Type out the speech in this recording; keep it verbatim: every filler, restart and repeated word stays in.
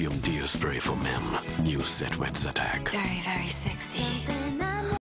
perfume deo spray for men. New Set Wets Attack. Very, very sexy.